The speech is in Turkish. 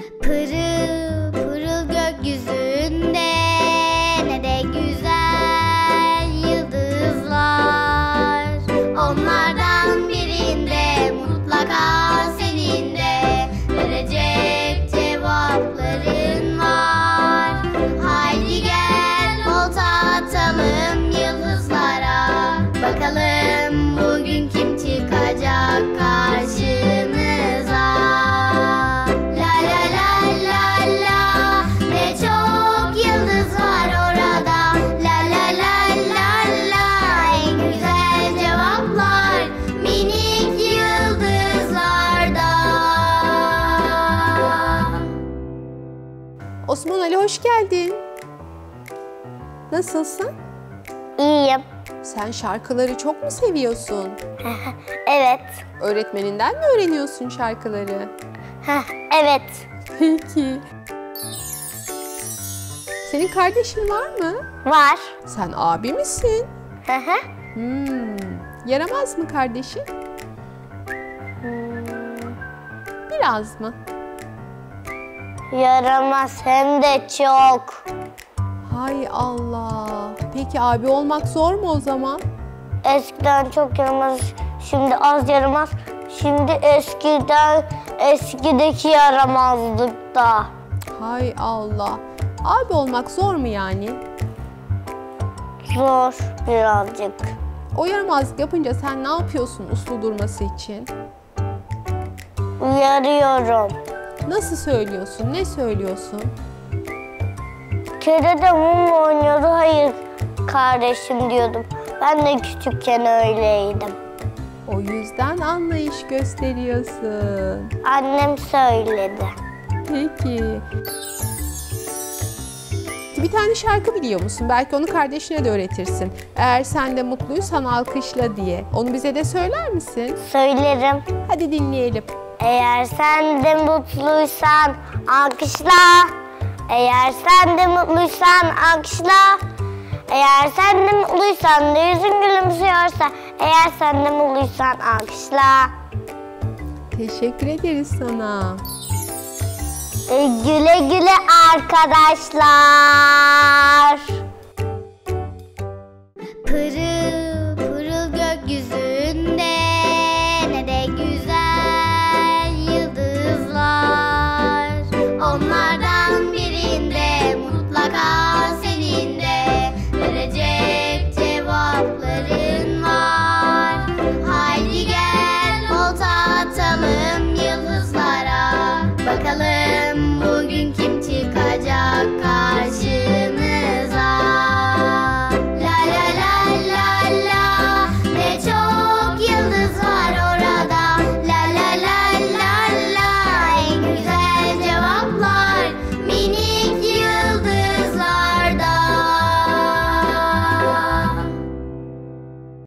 Pırıl pırıl gökyüzünde ne de güzel yıldızlar. Onlardan birinde mutlaka senin de verecek cevapların var. Haydi gel olta atalım yıldızlara. Bakalım bugün kim çıkacak karşımıza. La la la la la, ne çok yıldız var orada. La la la la la, en güzel cevaplar minik yıldızlarda. Osman Ali, hoş geldin. Nasılsın? İyiyim. Sen şarkıları çok mu seviyorsun? Evet. Öğretmeninden mi öğreniyorsun şarkıları? Evet. Peki. Senin kardeşin var mı? Var. Sen abi misin? Yaramaz mı kardeşin? Biraz mı? Yaramaz hem de çok. Hay Allah. Peki abi olmak zor mu o zaman? Eskiden çok yaramaz, şimdi az yaramaz. Şimdi eskideki yaramazlıkta. Hay Allah. Abi olmak zor mu yani? Zor birazcık. O yaramazlık yapınca sen ne yapıyorsun uslu durması için? Uyarıyorum. Nasıl söylüyorsun? Ne söylüyorsun? Kere de mum oynuyordu. Hayır kardeşim diyordum. Ben de küçükken öyleydim. O yüzden anlayış gösteriyorsun. Annem söyledi. Peki. Bir tane şarkı biliyor musun? Belki onu kardeşine de öğretirsin. Eğer sen de mutluysan alkışla diye. Onu bize de söyler misin? Söylerim. Hadi dinleyelim. Eğer sen de mutluysan alkışla. Eğer sen de mutluysan alkışla. Eğer sen de mutluysan da yüzün gülümsüyorsa. Eğer sen de mutluysan alkışla. Teşekkür ederiz sana. Güle güle arkadaşlar.